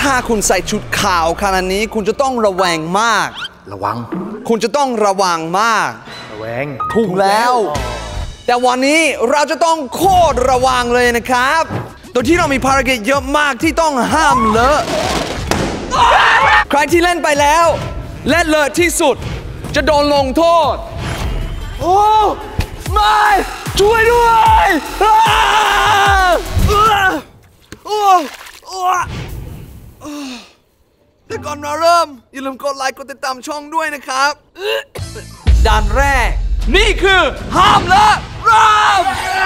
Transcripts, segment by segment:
ถ้าคุณใส่ชุดขาวขนาดนี้คุณจะต้องระแวงมากระวังคุณจะต้องระวังมากระแวงถูกแล้วแต่วันนี้เราจะต้องโคตรระวังเลยนะครับโดยที่เรามีภารกิจเยอะมากที่ต้องห้ามเลอะใครที่เล่นไปแล้วและเลอะที่สุดจะโดนลงโทษโอ้ไม่ช่วยด้วยแต่ก่อนเราเริ่มอย่าลืมกดไลค์กดติดตามช่องด้วยนะครับด่านแรกนี่คือห้ามเลอะเริ่ม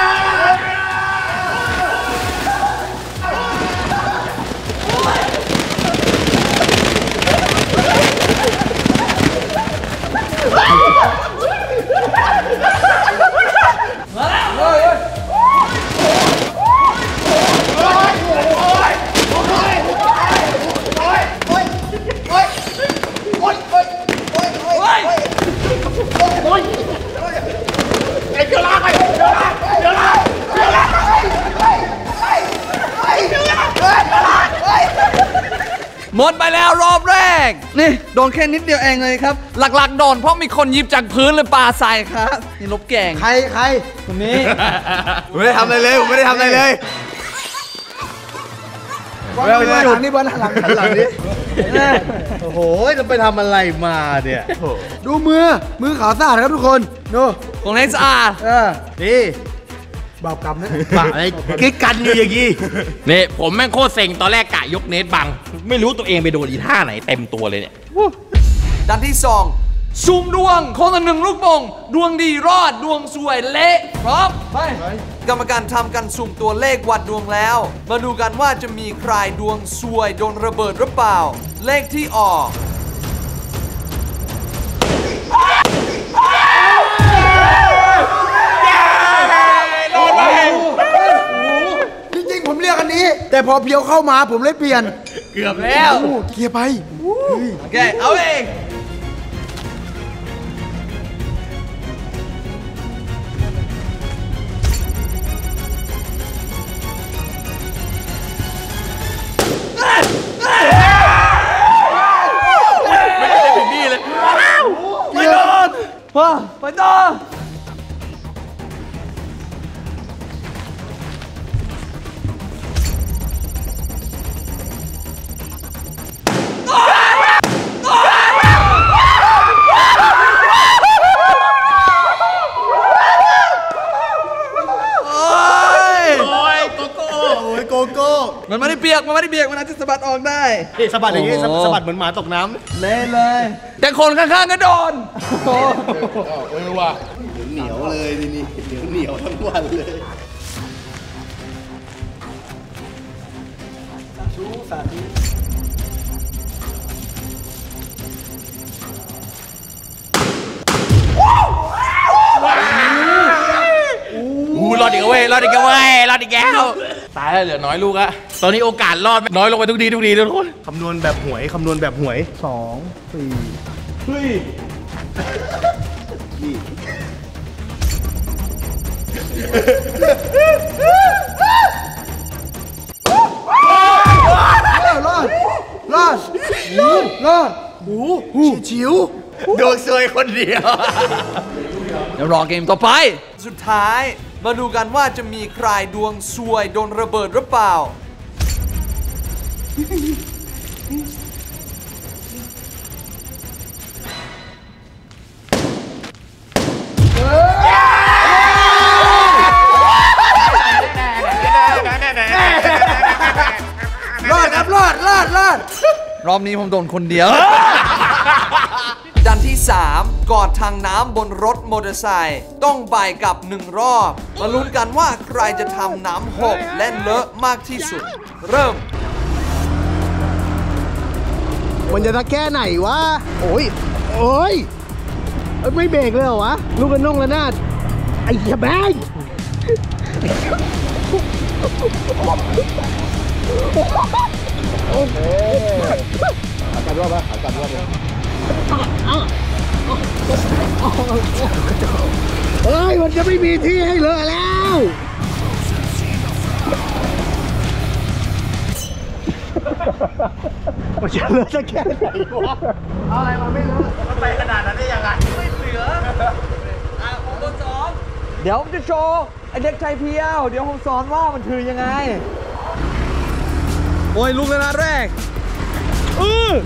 หมดไปแล้วรอบแรกนี่โดนแค่นิดเดียวเองเลยครับหลักๆโดนเพราะมีคนหยิบจากพื้นเลยปาใส่ครับนี่ลบแกงใครคนนี้ผมไม่ได้ทำอะไรเลยผมไม่ได้ทำอะไรเลยหลังนี่บอลหลังนี้โอ้โหจะไปทำอะไรมาเนี่ยดูมือขาวสะอาดครับทุกคนดูของเล็กสะอาดนี่บาปกรรมนะบาปอะไรกิ๊กกันอยู่อย่างนี้นี่ผมแม่งโคตรเซ็งตอนแรกกะยกเนตบังไม่รู้ตัวเองไปโดนอีท่าไหนเต็มตัวเลยเนี่ยด้านที่2ซุ่มดวงคนละ1ลูกโป่งดวงดีรอดดวงสวยเละพร้อมไปกรรมการทำกันสุ่มตัวเลขวัดดวงแล้วมาดูกันว่าจะมีใครดวงสวยโดนระเบิดหรือเปล่าเลขที่ออกจริงๆผมเรียกอันนี้แต่พอเพียวเข้ามาผมเลยเปลี่ยนเกือบแล้วเคลียร์ไปโอเคเอาเองไม่ได้ถึงนี่เลยไปโดนไปต่อมันไม่ได้เปียกมันอาจจะสะบัดออกได้สะบัดอย่างนี้สะบัดเหมือนหมาตกน้ำเละเลยแต่คนข้างๆก็โดนว่ะเหนียวเลยนี่เหนียวทั้งวันเลยสาธุรอดอีกเว้ยรอดอีกแล้วตายแล้วเหลือน้อยลูกอะตอนนี้โอกาสรอดน้อยลงไปทุกทีทุกคนคำนวณแบบหวย2 4เฮ้ยรอดชิวโดนซวยคนเดียวเดี๋ยวรอเกมต่อไปสุดท้ายมาดูกันว่าจะมีใครดวงซวยโดนระเบิดหรือเปล่ารอดครับรอดรอบนี้ผมโดนคนเดียวด้านที่3กอดทางน้ำบนรถมอเตอร์ไซค์ต้องไปกับ1รอบมาลุ้นกันว่าใครจะทำน้ำหกและเลอะมากที่สุดเริ่มมันจะแค่ไหนวะโอ้ยไม่เบรกเลยเหรอวะลูกกระน่งระนาดไอ้เหี้ยแบงการรอบปะการรอบเลยเฮ้ยมันจะไม่มีที่ให้เลอะแล้วมันจะเลอะสักแค่ไหนวะเอาอะไรมาไม่เลอะมันไปขนาดนั้นได้ยังไงไม่เหลือผมตัวสองเดี๋ยวผมจะโชว์ไอเด็กไทยเพียวเดี๋ยวผมสอนว่ามันถือยังไงโอ้ยลูกเลยนะแรกโอ้ย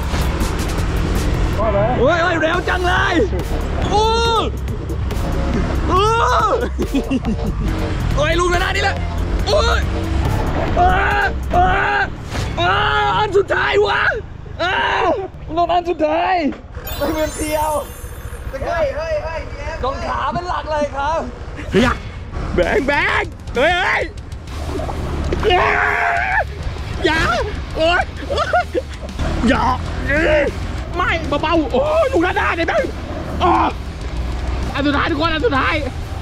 เร็วจังเลยโอ้ยลูกเลยนะนี่แหละโอ้ยอันสุดท้ายวะลงอันสุดท้ายไม่เหมือนเพียวเฮ้ยโดนขาเป็นหลักเลยครับเฮ้ยแบงเฮ้ยอย่าโอ๊ยอย่าไม่เบาๆโอ้ยดูหน้าเนี่ยแบงอันสุดท้ายทุกคนอันสุดท้าย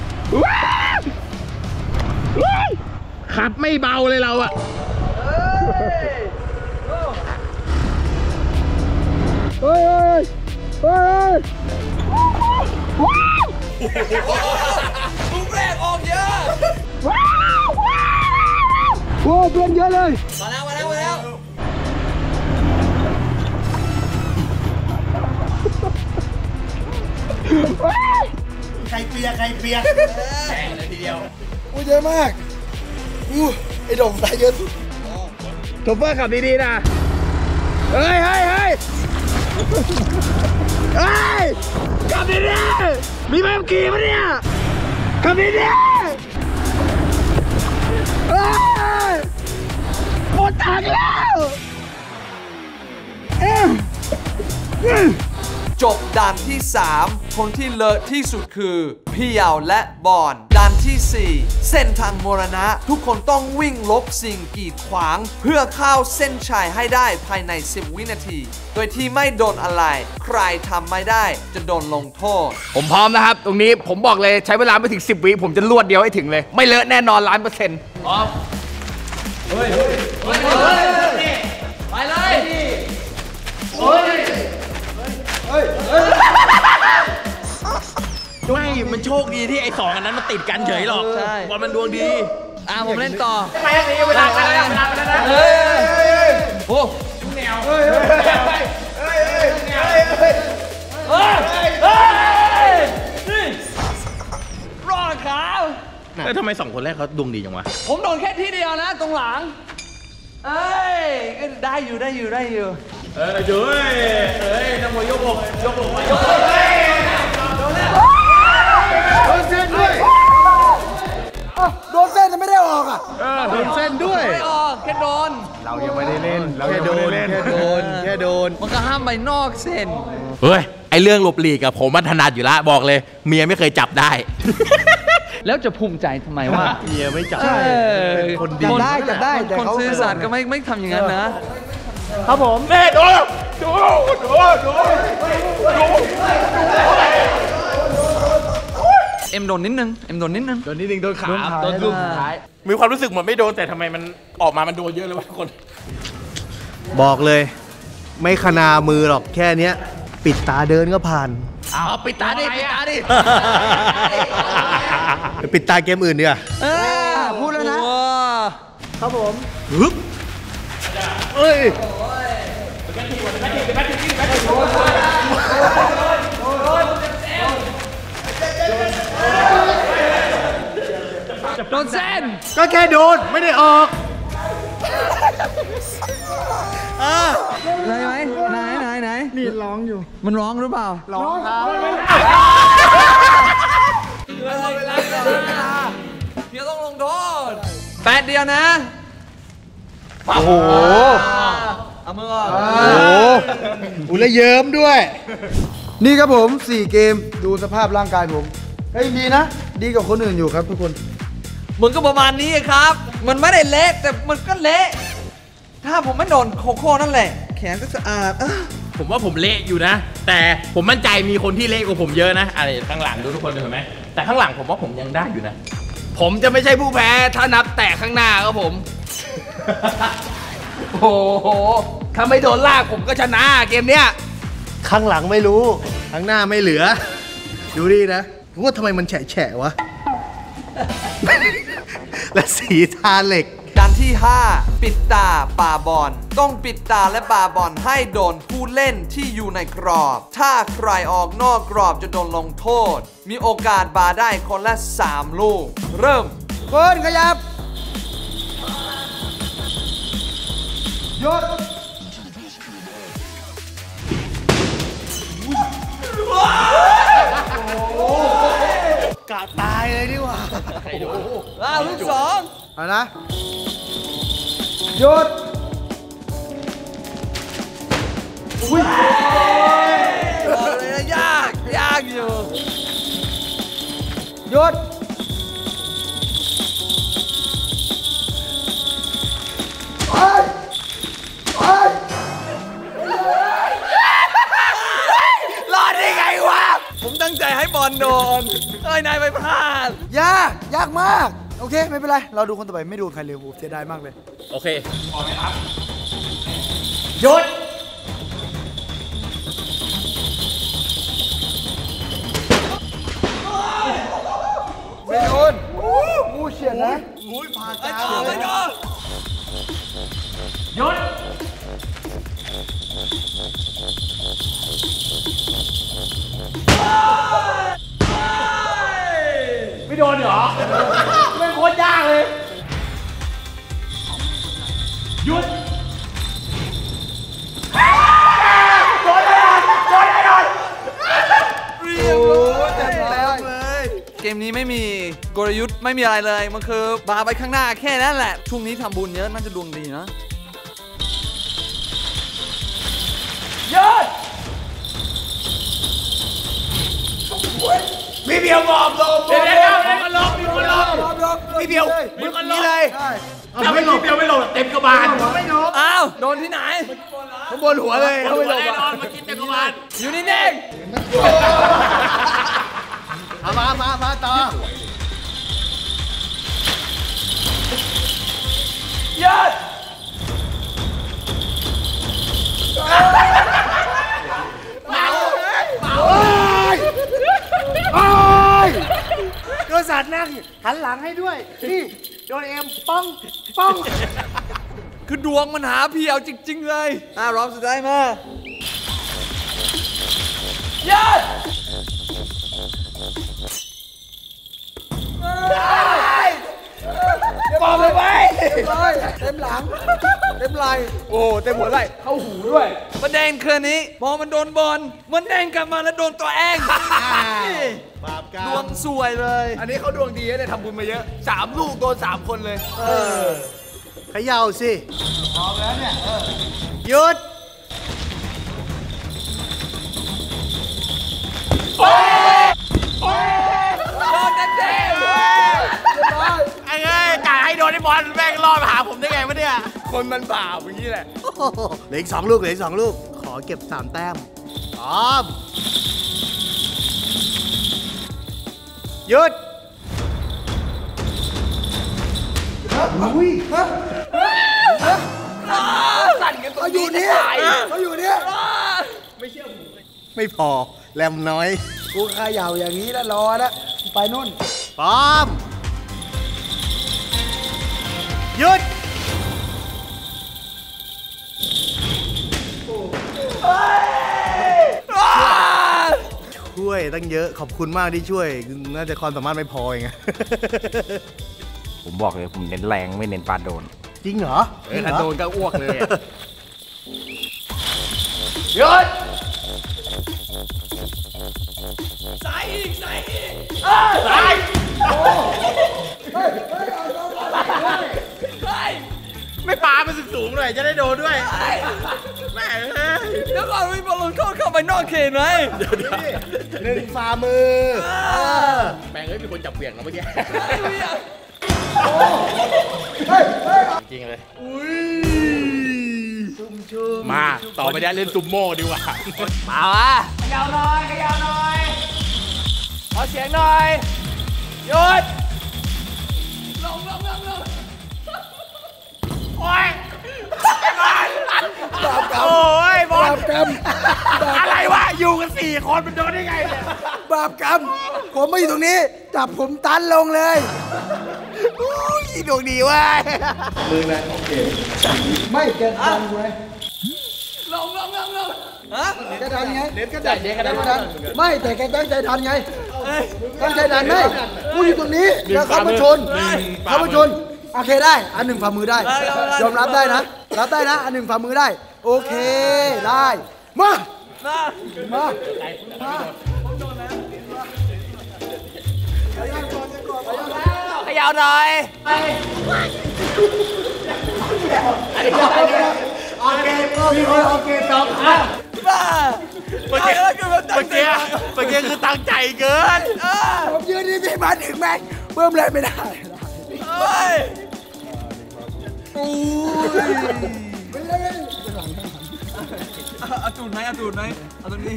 ขับไม่เบาเลยเราอะเฮ้ยลูกแรกออกเยอะโอ้เพื่อนเยอะเลยมาแล้วใครเปียกแข่งเลยทีเดียวอู้เยอะมากอู้ไอ้ดงตายเยอะสุดโชเฟอร์ขับดีๆนะเฮ้ยขับดีๆมีใบขับขี่ปะเนี่ยขับดีๆหมดทางแล้วจบด่านที่ 3 คนที่เลอะที่สุดคือพี่เยาวและบอนด่านที่ 4 เส้นทางมรณะทุกคนต้องวิ่งลบสิ่งกีดขวางเพื่อเข้าเส้นชัยให้ได้ภายใน10 วินาทีโดยที่ไม่โดนอะไรใครทำไม่ได้จะโดนลงโทษผมพร้อมนะครับตรงนี้ผมบอกเลยใช้เวลาไม่ถึง10 วิผมจะรวดเดียวให้ถึงเลยไม่เลอะแน่นอน100%พร้อมไปเลยไม่มันโชคดีที่ไอ้2อันนั้นมันติดกันเฉยหรอกบอลมันดวงดีผมเล่นต่อไปอย่างนี้เวลาไปแล้วนะโอ้แนวรอดครับแล้วทำไม2 คนแรกเขาดวงดีจังวะผมโดนแค่ที่เดียวนะตรงหลังได้อยู่เฮ้ยน้ำมวยยกลงไปโดนเส้นด้วยโดนเส้นแต่ไม่ได้ออกอ่ะโดนเส้นด้วยไม่ออกแค่โดนเรายังไม่ได้เล่นแค่โดนมันก็ห้ามไปนอกเส้นเฮ้ยไอเรื่องหลบหลีกกับผมมันถนัดอยู่แล้วบอกเลยเมียไม่เคยจับได้แล้วจะภูมิใจทำไมว่าเมียไม่จับเป็นคนดีจับได้แต่คนซื่อสัตย์ก็ไม่ทำอย่างนั้นนะครับผมแม่ดูเอ็มโดนนิดนึงโดนขาโดนลูกสุดท้ายมีความรู้สึกเหมือนไม่โดนแต่ทำไมมันออกมามันโดนเยอะเลยวะทุกคนบอกเลยไม่ขนามือหรอกแค่เนี้ยปิดตาเดินก็ผ่านปิดตาดิปิดตาเกมอื่นดีกว่าพูดแล้วนะครับผมฮึบเอ้ยโดนเส้นก็แค่โดนไม่ได้ออกไหนนี่ร้องอยู่มันร้องหรือเปล่าร้องครับเวลาเดี๋ยวต้องลงโทษ8 เดียวนะโอ้โหเอามือออกโอ้แล้วเยิ้มด้วยนี่ครับผม4 เกมดูสภาพร่างกายผมดีนะดีกว่าคนอื่นอยู่ครับทุกคนมันก็ประมาณนี้ครับมันไม่ได้เละแต่มันก็เละถ้าผมไม่โดนโคโค่นั่นแหละแขนก็สะอาดผมว่าผมเละอยู่นะแต่ผมมั่นใจมีคนที่เละกว่าผมเยอะนะอะไรข้างหลังดูทุกคนเห็นไหมแต่ข้างหลังผมว่าผมยังได้อยู่นะผมจะไม่ใช่ผู้แพ้ถ้านับแต่ข้างหน้าครับผมโอ้โหถ้าไม่โดนลากผมก็ชนะเกมเนี้ยข้างหลังไม่รู้ข้างหน้าไม่เหลือดูดินะว่าทำไมมันแฉะวะและสีทาเหล็กด่านทที่ 5 ปิดตาปาบอลต้องปิดตาและปาบอลให้โดนผู้เล่นที่อยู่ในกรอบถ้าใครออกนอกกรอบจะโดนลงโทษมีโอกาสปาได้คนละ3 ลูกเริ่มคนขยับหยุดกะตายเลยดีกว่าลูก 2 เอานะหยุดบอกเลยนะยากอยู่หยุดรอดได้ไงวะผมตั้งใจให้บอลโดนนายไปพลาดยากมากโอเคไม่เป็นไรเราดูคนต่อไปไม่ดูใครเร็วเสียดายมากเลยโอเคพร้อมไหมครับหยุดไม่โดนงูเฉียดนะผ่านตาเลยหยุดไม่โดนเหรอไม่โคตรยากเลยหยุดโดนเรียบร้อยแล้วเลยเกมนี้ไม่มีกลยุทธ์ไม่มีอะไรเลยมันคือบาไปข้างหน้าแค่นั้นแหละช่วงนี้ทำบุญเยอะน่าจะดวงดีนะหยุดมีเบียวบอกลงมีคนลงมีเบียวมีคนลงเลยถ้าไม่มีเบียวไม่ลงเต็มกระบาลไม่ลงอ้าวโดนที่ไหนข้างบนหัวเลยเขาไม่ลงนอนมากินเต็มกระบาลอยู่นี่เองมาต่อหยุดกษัตริย์นั่งหันหลังให้ด้วยนี่โดนเอ็มป้องคือดวงมันหาเพียวจริงๆเลยรอบสุดท้ายมายัดปอบเลยไปเต็มหลังเต็มไหล่โอ้เต็มหัวไหล่เข้าหูด้วยประเด็นคืนนี้พอมันโดนบอลมันเด้งกลับมาแล้วโดนตัวเองบาปกรรมดวงสวยเลยอันนี้เขาดวงดีนะเนี่ยทำบุญมาเยอะ3 ลูกโดน3 คนเลยเขย่าสิพร้อมแล้วเนี่ยหยุดโดนเต็มไอ้เอ้ยกะให้โดนไอ้บอลแม่งรอดมาหาผมได้ไงวะเนี่ยคนมันบาปอย่างนี้แหละเหลืออีก2 ลูกขอเก็บ3 แต้มพร้อมหยุดสั่นกันตัวอยู่นี่เขาอยู่นี่ไม่เชื่อผมไม่พอแรมน้อยกูขย่าอย่างนี้แล้วรอนะไปนู่นพร้อมหยุดช่วยตั้งเยอะขอบคุณมากที่ช่วยน่าจะความสามารถไม่พอเองผมบอกเลยผมเน้นแรงไม่เน้นปาโดนจริงเหรอถ้าโดนก็อ้วกเลยหยุดใส่อีกใส่ไม่ปามันสูงหน่อยจะได้โดนด้วยแม่เดี๋ยวก่อนมีบอลลูนเข้าไปนอกเขตไหม 1 ฝ่ามือแม่งมีคนจับเบี่ยงนะเมื่อกี้จริงเลยมาต่อไปเล่นซุมโม่ดีกว่ามาวะขยาวหน่อยขอเสียงหน่อยหยุดลงโอ้ยบาปกรรมโอ้ยบอลบาปกรรมอะไรวะอยู่กัน4 คนมันโดนได้ไงเนี่ยบาปกรรมผมไม่อยู่ตรงนี้จับผมตันลงเลยดวงดีเว้ยมือนะโอเคไม่แกดันไงลงฮะแกดันไงเล่นก็ได้เด็กก็ได้ไม่แต่แกตั้งใจดันไงตั้งใจดันไหมกูอยู่ตรงนี้แล้วเขามาชนโอเคได้อันหนึ่งฝ่ามือได้ยอมรับได้นะรับได้นะอันหนึ่งฝ่ามือได้โอเคได้มาขยาวหน่อยโอเคมีคนโอเคสองครั้งเมื่อกี้คือตั้งใจเกินผมยืนนี่พี่มาถึงแม่งเพิ่มเลยไม่ได้เอาตูดไหมเอาตรงนี้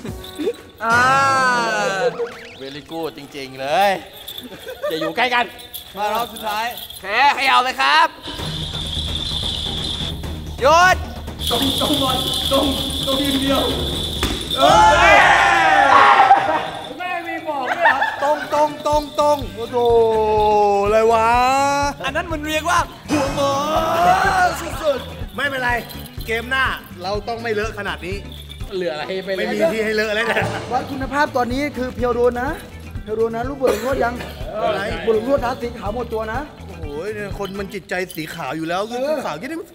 เวลิกูจริงๆเลยอย่าอยู่ใกล้กันมารอบสุดท้ายแพ้ขยาวเลยครับหยุดตรงยิงเดียวแม่มีบอกด้วยครับตรงโอ้โหอะไรวะอันนั้นมันเรียกว่าหัวหมอสุดๆไม่เป็นไรเกมหน้าเราต้องไม่เลอะขนาดนี้เหลืออะไรให้ไม่มีที่ให้เลอะแล้วนะวัดคุณภาพตอนนี้คือเพียวโดนนะลูกบอลลูกโทษยังบอลลูกโทษนะสีขาวหมดตัวนะโอ้โหคนมันจิตใจสีขาวอยู่แล้วคือขาวแค่นี้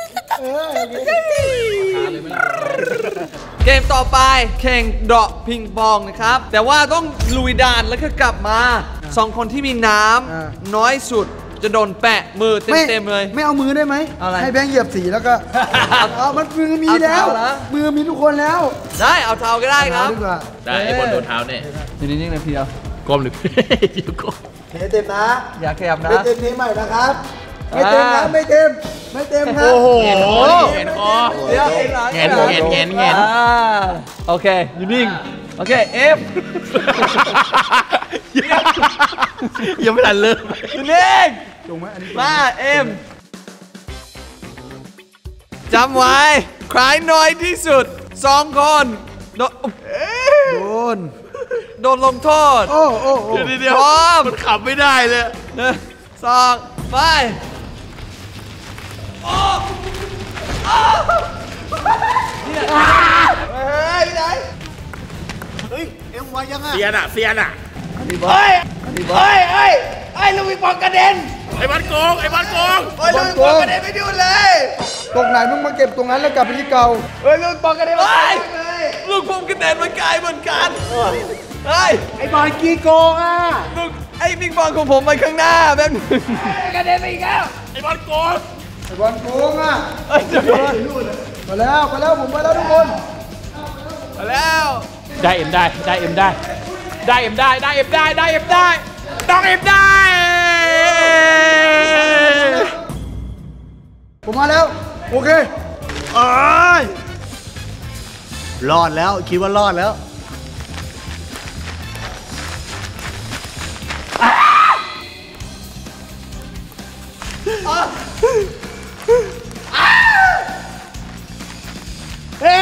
เกมต่อไปแข่งเดาะพิงปองนะครับแต่ว่าต้องลุยด่านแล้วก็กลับมา2คนที่มีน้ำน้อยสุดจะโดนแปะมือเต็มเลยไม่เอามือได้ไหมให้แบงค์เหยียบสีแล้วก็เอามันมือมีแล้วมือมีทุกคนแล้วได้เอาเท้าก็ได้ครับได้ไอ้บอลโดนเท้าเนี่ยอยู่นิ่งๆนะพี่เอาก้มหรือก้มเต็มนะอย่าขยับนะเต็มนี้ใหม่นะครับไม่เต็มนะไม่เต็มครับโอ้โหเห็นคอเงี้ยโอเคอยู่นิ่งโอเคเอฟยังไม่ทันเลยอยู่นิ่งมาเอ็มจำไว้ใครน้อยที่สุด2 คนโดนลงโทษโอ้เดี๋ยวมันขับไม่ได้เลย 2ไปเฮ้ยเอ็มไวยังอ่ะเซียนอ่ะเฮ้ยลูกปิงปองกระเด็นไอ้บอลโกงลูกปิงปองกระเด็นไม่ดูเลยตรงไหนมึงมาเก็บตรงนั้นแล้วกลับไปที่เก่าลูกปิงปองกระเด็นลูกผมกระเด็นมันไกลเหมือนกันไอ้บอลกีโกงอ่ะลูกไอ้ปิงปองของผมไปข้างหน้าแบบกระเด็นไปอีกแล้วไอ้บอลโกงอ่ะมาแล้วผมมาแล้วทุกคนมาแล้วได้เอ็มได้ผมมาแล้วโอเครอดแล้วคิดว่ารอดแล้วเฮ้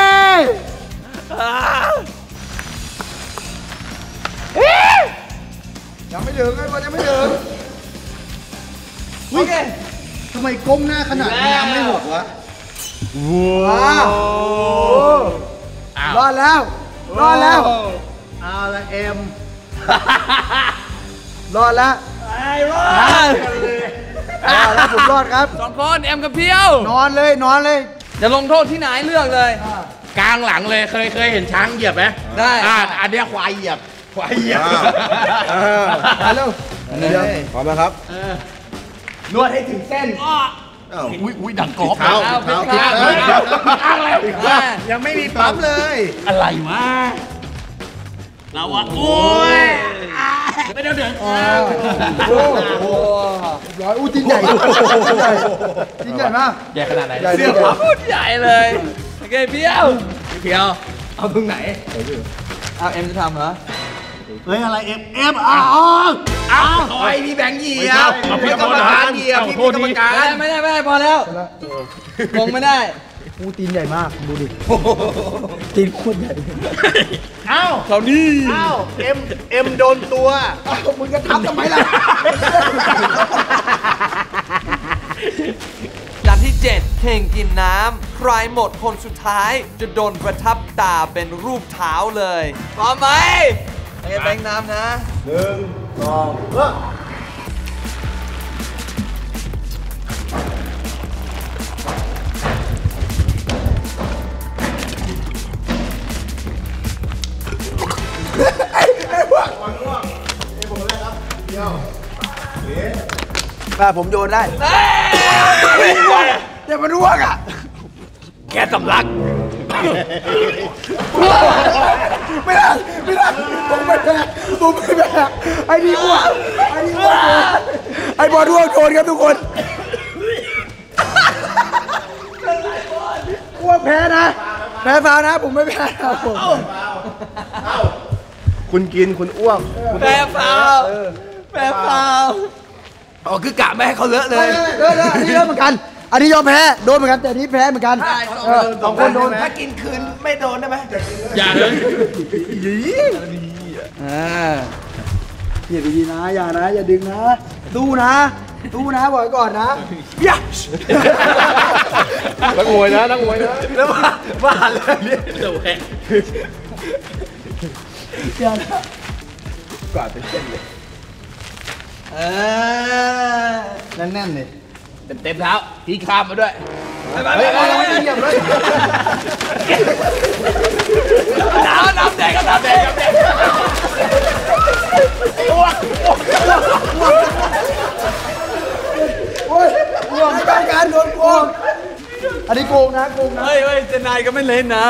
ยังไม่ถึงไอ้บอลยังไม่ถึงโอเคทำไมก้มหน้าขนาดนี้น้ำไม่หกวะว้าวรอดแล้วเอาละเอ็มรอดแล้วผมรอดครับ 2 คนเอ็มกับเพียวนอนเลยจะลงโทษที่ไหนเลือกเลยกลางหลังเลยเคยเห็นช้างเหยียบไหมได้อันนี้ควายเหยียบมาเร็วพร้อมแล้วครับนวดให้ถึงเส้นอุ้ยดังกรอบเท้ายังไม่มีปั๊มเลยอะไรวะเราวะโอ้ยไม่เดือดร้อยจริงใหญ่มากใหญ่ขนาดไหนเสื้อผ้าพูดใหญ่เลยโอเคเพียวเอาตรงไหนเอาเอ็มจะทำเหรอเฮ้ยอะไรเอ็มโอ้ยมีแบงค์เหยียบพี่กรรมการเหยียบพี่กรรมการไม่ได้พอแล้วคงไม่ได้กูตีนใหญ่มากดูดิตีนโคตรใหญ่เอ้าเขานี่เอ้าเอ็มโดนตัวมึงจะทับทำไมล่ะด่านที่ 7 เข่งกินน้ำใครหมดคนสุดท้ายจะโดนประทับตาเป็นรูปเท้าเลยพร้อมไหมไอ้แบงค์น้ำนะ 1 2 เริ่มผมโยนได้เดี๋ยวมันร่วงอ่ะแกสำลักไม่ได้ผมไม่แพ้ไอ้นี่อ้วกไอ้บอลร่วงโดนครับทุกคนอ้วกแพ้นะแพ้ฟาวนะผมไม่แพ้ครับผมคุณกินคุณอ้วกแพ้ฟาวแพ้ฟาวอ๋อคือกะไม่ให้เขาเลอะเลยอันนี้เริ่มเหมือนกัน อันนี้ยอมแพ้โดนเหมือนกันแต่อันนี้แพ้เหมือนกันสองคนโดนถ้ากินคืนไม่โดนได้ไหมอย่าเลยอย่าดีๆนะอย่านะอย่าดึงนะตู้นะบอกไว้ก่อนนะอย่านักมวยนะนักมวยนะแล้วว่าเลยเนี่ยเดี๋ยวแพ้อย่านะกวาดเป็นเส้นเลยแน่นๆเลยเต็มเท้าพี่ข้ามมาด้วยไปเยี่ยมเลยน้ำแดงน้ำแดงโอ้ยห่วงการโดนโกงอันนี้โกงนะเฮ้ยเจนายก็ไม่เล่นนะ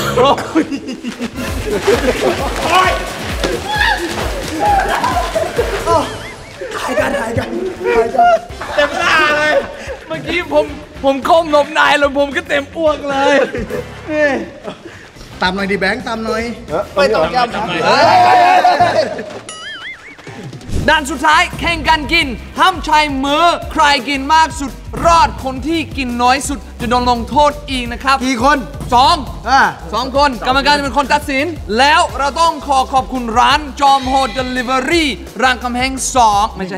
ถ่ายกันเต็มหน้าเลย เมื่อกี้ผมก้มหลบนายแล้วผมก็เต็มอ้วกเลยตามหน่อยดิแบงค์ตามหน่อยไม่ต้องย้ำด่านสุดท้ายแข่งกันกิน ห้ามใช้มือใครกินมากสุดรอดคนที่กินน้อยสุดจะโดนลงโทษอีกนะครับกี่คน 2 คนกรรมการจะเป็นคนตัดสิน แล้วเราต้องขอบคุณร้านจอมโหด Delivery รามคำแหง2ไม่ใช่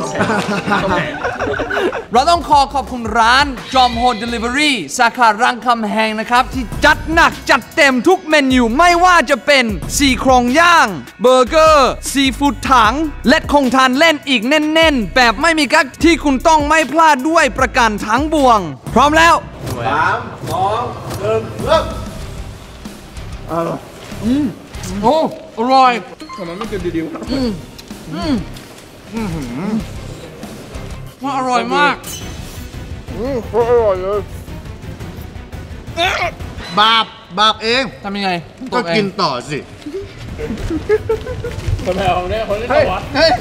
เราต้องขอบคุณร้านจอมโหด Delivery สาขารามคำแหงนะครับ ที่จัดหนักจัดเต็มทุกเมนูไม่ว่าจะเป็นซี่โครงย่างเบอร์เกอร์ซีฟู้ดถังและคงทานเล่นอีกแน่นๆ แบบไม่มีกั๊กที่คุณต้องไม่พลาดด้วยประกันทั้งบวง พร้อมแล้ว 3 2 1 เริ่มโอ้อร่อยทำไมไม่กินดีๆวะว่าอร่อยมากโคตรอร่อยเลยบาปเองทำยังไงก็กินต่อสิคนแพ้ของเนี่ยคนเล่นสวัสดิ์เฮ้ย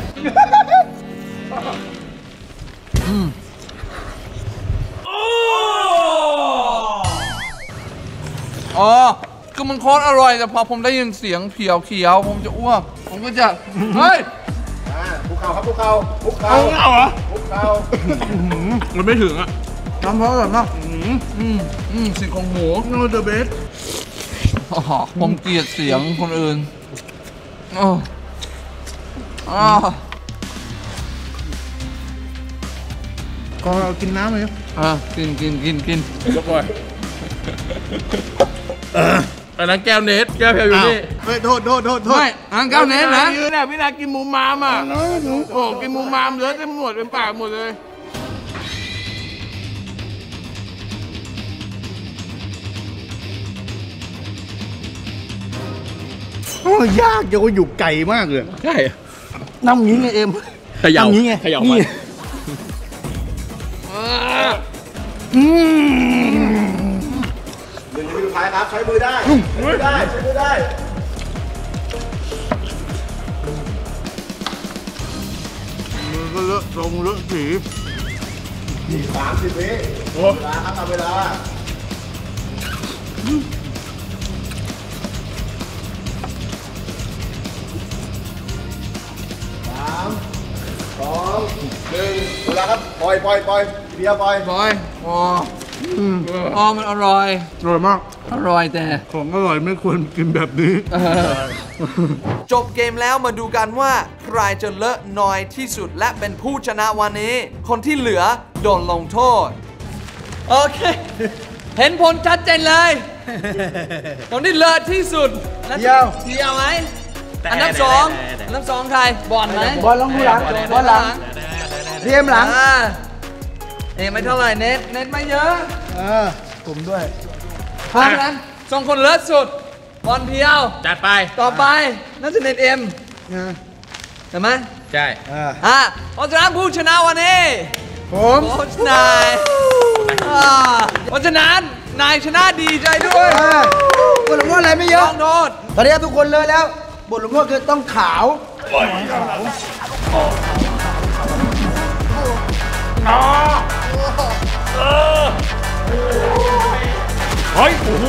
อ๋อคือมันโคตรอร่อยแต่พอผมได้ยินเสียงเขียวผมจะอ้วก ผมก็จะ เฮ้ยภูเขาครับภูเขาเอาเหรอภูเขามันไม่ถึงอ่ะน้ำเพราะแบบนะเสียงของหมูโนเดอะเบสอ๋อผมเกลียดเสียงคนอื่นอ๋ออ๋อก็กินน้ำเลยกินยกเลยอันนั้นแก้วเนสแก้วแพลอยู่นี่เฮ้ยโทษไม่อันนั้นก้าวเน้นนะยืนน่ะพี่นากินหมูมามอ่ะโอ้กินหมูมามเหลือเต็มหมดเป็นปากหมดเลยยากเดี๋ยวอยู่ไก่มากเลยใช่น้ำงี้ไงเอ็มขยับทำงี้ไงขยับมัน 1 นาทีสุดท้ายครับ ใช้มือได้ ใช้มือได้มือก็เลอะทรงเลอะสี 30 วิเวลาครับทำเวลา 3 2 1 เวลาครับ ปล่อยเบียร์ปล่อยบอยอ๋ออ๋อมันอร่อยอร่อยมากอร่อยแต่ของอร่อยไม่ควรกินแบบนี้จบเกมแล้วมาดูกันว่าใครจะเลอะน้อยที่สุดและเป็นผู้ชนะวันนี้ คนที่เหลือโดนลงโทษ โอเค เห็นผลชัดเจนเลย คนที่เลอะที่สุดเดียวเดียวไหมอันดับสองอันดับสองใครบอลไหมบอลลองดูหลังบอลหลังเทียมหลังไม่เท่าไหร่เน็ตไม่เยอะผมด้วยเพราะฉะนั้นสองคนเลอะสุดบอลเพียวจัดไปต่อไปน่าจะเน็ตเอ็มเห็นไหมใช่เพราะฉะนั้นผู้ชนะวันนี้ผมโค้ชนายเพราะฉะนั้นนายชนะดีใจด้วยบทลงโทษอะไรไม่เยต้อะองโทษตอนนี้ทุกคนเลยแล้ว บทลงโทษคือต้องขาวเฮ้ย โอ้โห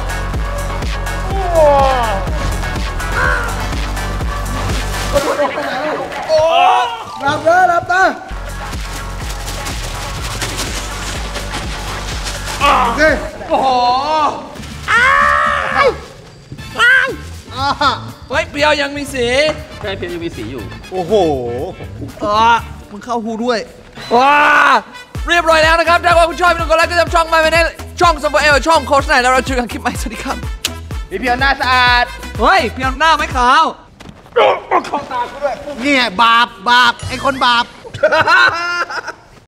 รับเด้อรับตาโอเคโอ้โหเฮ้ยเปรียวยังมีสีใช่เพียงมีสีอยู่โอ้โหมึงเข้าหูด้วยว้าเรียบร้อยแล้วนะครับถ้าว่าคุณชอบไม่ต้องกดไลค์ก็จะช่องมาไปในช่องซัมเบอร์เอลช่องโค้ชนายแล้วเราเจอกันคลิปใหม่สวัสดีครับพี่เพียวหน้าสะอาดเฮ้ยเพียวหน้าไม่ขาวนี่ไงบาป ไอ้คนบาป